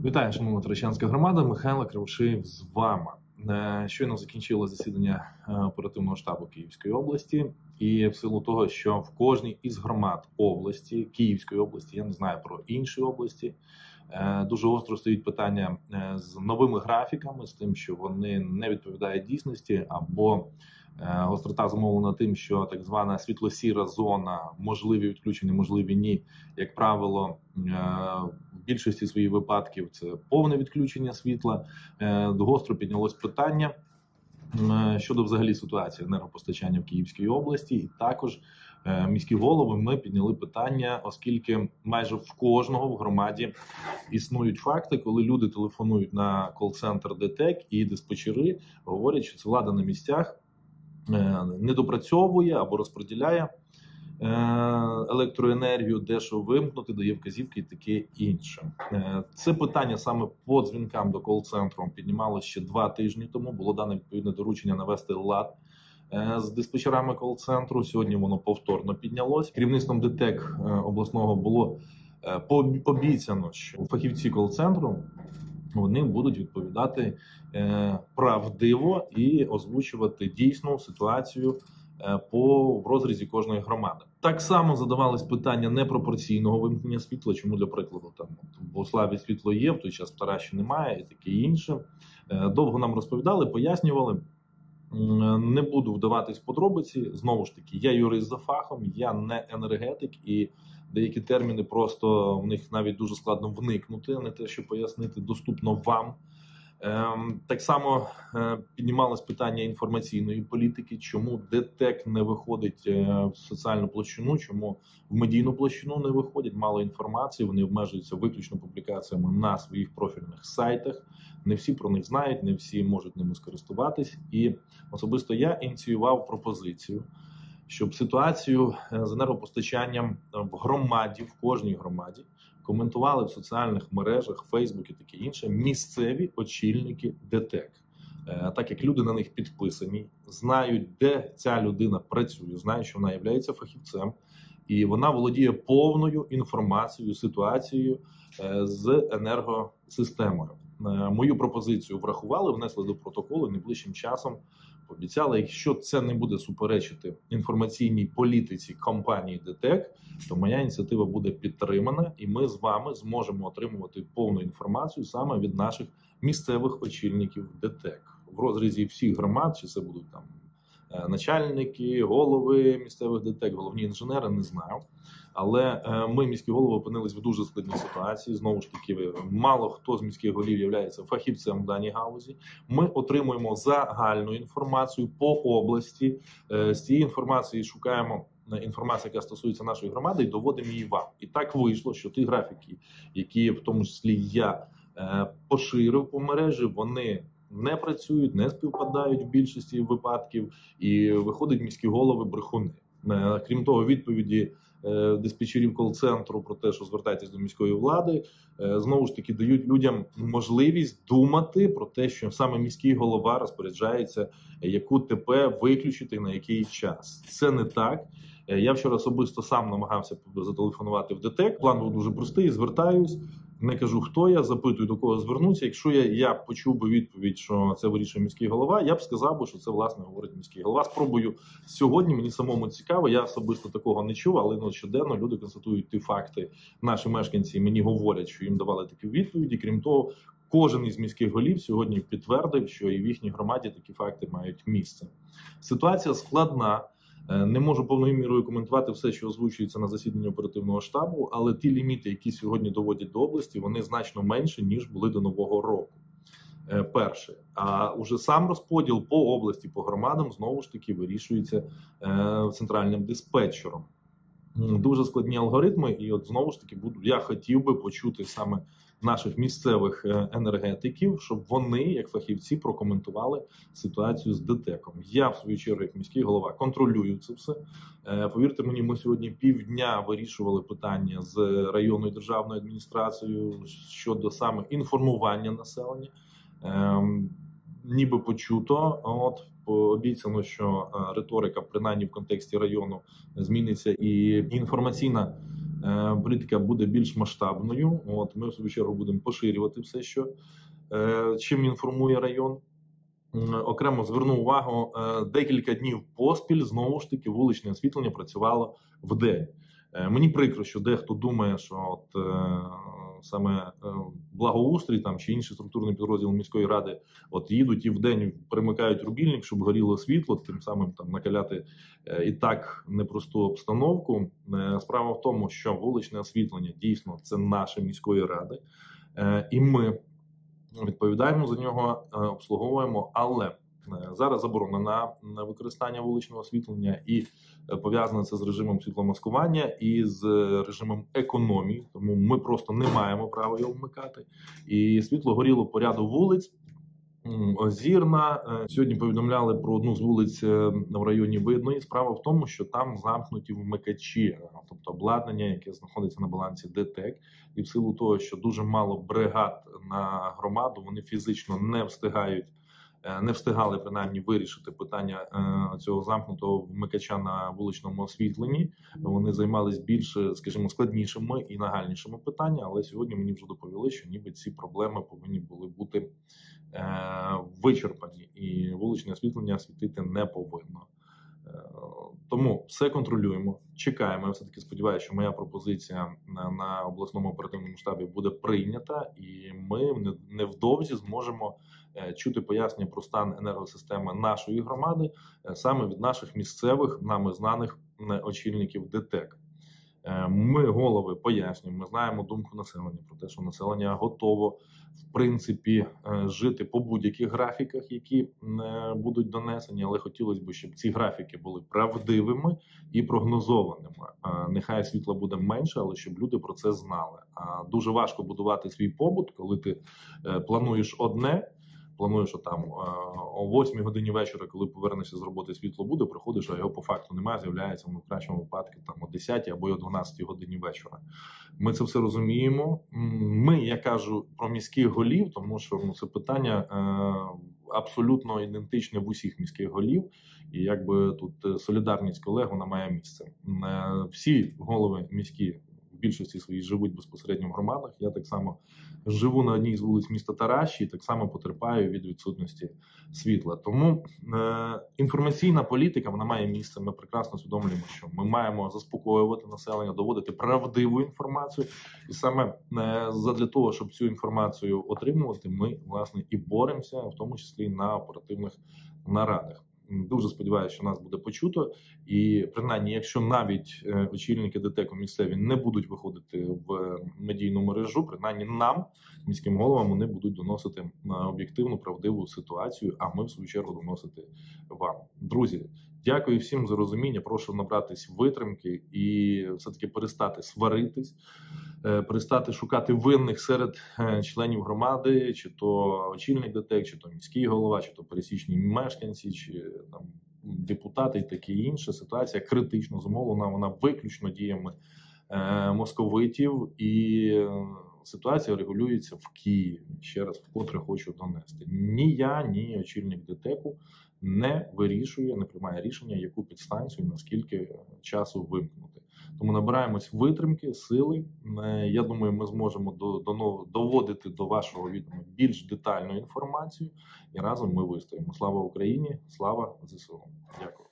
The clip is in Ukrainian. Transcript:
Вітаю, шановна Таращанська громада, Михайло Кривошеєв з вами. Щойно закінчило засідання оперативного штабу Київської області, і в силу того, що в кожній із громад області, Київської області, я не знаю про інші області, дуже остро стоїть питання з новими графіками, з тим, що вони не відповідають дійсності, або гострота зумовлена тим, що так звана світло-сіра зона, можливі відключення, можливі ні, як правило, в більшості своїх випадків це повне відключення світла. Гостро піднялось питання щодо взагалі ситуації енергопостачання в Київській області, і також міські голови ми підняли питання, оскільки майже в кожного в громаді існують факти, коли люди телефонують на кол-центр ДТЕК і диспетчери говорять, що це влада на місцях недопрацьовує або розподіляє електроенергію, дещо вимкнути, дає вказівки і таке інше. Це питання саме по дзвінкам до кол-центру піднімалося ще 2 тижні тому. Було дане відповідне доручення навести лад з диспетчерами кол-центру. Сьогодні воно повторно піднялось. Керівництвом ДТЕК обласного було обіцяно, що фахівці кол-центру вони будуть відповідати правдиво і озвучувати дійсну ситуацію в розрізі кожної громади. Так само задавались питання непропорційного вимкнення світла, чому, для прикладу, там в Богославі світло є, в той час в Тараші немає і таке інше. Довго нам розповідали, пояснювали. Не буду вдаватись в подробиці. Знову ж таки, я юрист за фахом, я не енергетик, і деякі терміни просто в них навіть дуже складно вникнути, не те, що пояснити, доступно вам. Так само піднімалось питання інформаційної політики, чому ДТЕК не виходить в соціальну площину, чому в медійну площину не виходять, мало інформації, вони обмежуються виключно публікаціями на своїх профільних сайтах, не всі про них знають, не всі можуть ними скористуватись, і особисто я ініціював пропозицію, щоб ситуацію з енергопостачанням в громаді, в кожній громаді, коментували в соціальних мережах, Фейсбук і таке інше, місцеві очільники ДТЕК. Так як люди на них підписані, знають, де ця людина працює, знають, що вона є фахівцем, і вона володіє повною інформацією, ситуацією з енергосистемою. Мою пропозицію врахували, внесли до протоколу, найближчим часом пообіцяли, якщо це не буде суперечити інформаційній політиці компанії ДТЕК, то моя ініціатива буде підтримана, і ми з вами зможемо отримувати повну інформацію саме від наших місцевих очільників ДТЕК. В розрізі всіх громад, чи це будуть там начальники, голови місцевих ДТЕК, головні інженери, не знаю. Але ми, міські голови, опинились в дуже складній ситуації. Знову ж таки, мало хто з міських голів є фахівцем в даній галузі. Ми отримуємо загальну інформацію по області. З цієї інформації шукаємо інформацію, яка стосується нашої громади, і доводимо її вам. І так вийшло, що ті графіки, які в тому числі я поширив по мережі, вони не працюють, не співпадають в більшості випадків, і виходять міські голови брехуни. Крім того, відповіді диспетчерів кол-центру про те, що звертайтесь до міської влади, знову ж таки дають людям можливість думати про те, що саме міський голова розпоряджається, яку ТП виключити, на який час. Це не так. Я вчора особисто сам намагався зателефонувати в ДТЕК. План був дуже простий, звертаюсь, не кажу, хто я, запитую, до кого звернутися. Якщо я почув би відповідь, що це вирішує міський голова, я б сказав би, що це, власне, говорить міський голова. Спробую сьогодні, мені самому цікаво, я особисто такого не чув, але щоденно люди констатують ті факти. Наші мешканці мені говорять, що їм давали такі відповіді. Крім того, кожен із міських голів сьогодні підтвердив, що і в їхній громаді такі факти мають місце. Ситуація складна. Не можу повною мірою коментувати все, що озвучується на засіданні оперативного штабу, але ті ліміти, які сьогодні доводять до області, вони значно менші, ніж були до Нового року. Перше. А уже сам розподіл по області, по громадам, знову ж таки, вирішується центральним диспетчером. Дуже складні алгоритми, і от знову ж таки я хотів би почути саме наших місцевих енергетиків, щоб вони, як фахівці, прокоментували ситуацію з ДТЕКом. Я, в свою чергу, як міський голова, контролюю це все. Повірте мені, ми сьогодні півдня вирішували питання з районною державною адміністрацією щодо саме інформування населення. Ніби почуто, обіцяно, що риторика, принаймні в контексті району, зміниться, і інформаційна політика буде більш масштабною. Ми в свою чергу будемо поширювати все, що чим інформує район. Окремо зверну увагу, декілька днів поспіль, знову ж таки, вуличне освітлення працювало вдень. Мені прикро, що дехто думає, що саме благоустрій там чи інший структурний підрозділ міської ради їдуть і вдень примикають рубільник, щоб горіло світло, тим самим там накаляти і так непросту обстановку. Справа в тому, що вуличне освітлення дійсно це наша міської ради, і ми відповідаємо за нього, обслуговуємо, але зараз заборона на використання вуличного освітлення і пов'язане це з режимом світломаскування і з режимом економії, тому ми просто не маємо права його вмикати. І світло горіло по ряду вулиць. Озірна. Сьогодні повідомляли про одну з вулиць в районі Видної. Справа в тому, що там замкнуті вмикачі, тобто обладнання, яке знаходиться на балансі ДТЕК. І в силу того, що дуже мало бригад на громаду, вони фізично не встигали принаймні вирішити питання цього замкнутого вмикача на вуличному освітленні. Вони займались більш, скажімо, складнішими і нагальнішими питаннями, але сьогодні мені вже доповіли, що ніби ці проблеми повинні були бути вичерпані, і вуличне освітлення світити не повинно. Тому все контролюємо, чекаємо. Я все-таки сподіваюся, що моя пропозиція на обласному оперативному штабі буде прийнята, і ми невдовзі зможемо чути пояснення про стан енергосистеми нашої громади саме від наших місцевих, нами знаних очільників ДТЕК. Ми, голови, пояснюємо, ми знаємо думку населення про те, що населення готово, в принципі, жити по будь-яких графіках, які будуть донесені, але хотілося б, щоб ці графіки були правдивими і прогнозованими. Нехай світла буде менше, але щоб люди про це знали. Дуже важко будувати свій побут, коли ти плануєш одне, плануєш, що там о 8 годині вечора, коли повернешся з роботи, світло буде, приходиш, а його по факту немає, з'являється в кращому випадку там о 10 або о 12 годині вечора. Ми це все розуміємо. Я кажу про міських голів, тому що це питання абсолютно ідентичне в усіх міських голів, і якби тут солідарність колег, вона має місце. Всі голови міські в більшості своїй живуть безпосередньо в громадах. Я так само живу на одній з вулиць міста Таращі і так само потерпаю від відсутності світла. Тому інформаційна політика, вона має місце. Ми прекрасно усвідомлюємо, що ми маємо заспокоювати населення, доводити правдиву інформацію. І саме задля того, щоб цю інформацію отримувати, ми, власне, і боремося, в тому числі на оперативних нарадах. Дуже сподіваюся, що нас буде почуто, і принаймні, якщо навіть очільники ДТЕКу місцеві не будуть виходити в медійну мережу, принаймні нам, міським головам, вони будуть доносити на об'єктивну, правдиву ситуацію, а ми в свою чергу доносити вам. Друзі, дякую всім за розуміння, прошу набратись витримки і все-таки перестати сваритись, перестати шукати винних серед членів громади, чи то очільник ДТЕК, чи то міський голова, чи то пересічні мешканці, чи там депутати і таке інше. Ситуація критично зумовлена, вона виключно діями московитів, і ситуація регулюється в Києві. Ще раз вкотре хочу донести. Ні я, ні очільник ДТЕКу не вирішує, не приймає рішення, яку підстанцію, наскільки часу вимкнути. Тому набираємось витримки, сили. Я думаю, ми зможемо доводити до вашого відома більш детальну інформацію, і разом ми вистоїмо. Слава Україні, слава ЗСУ. Дякую.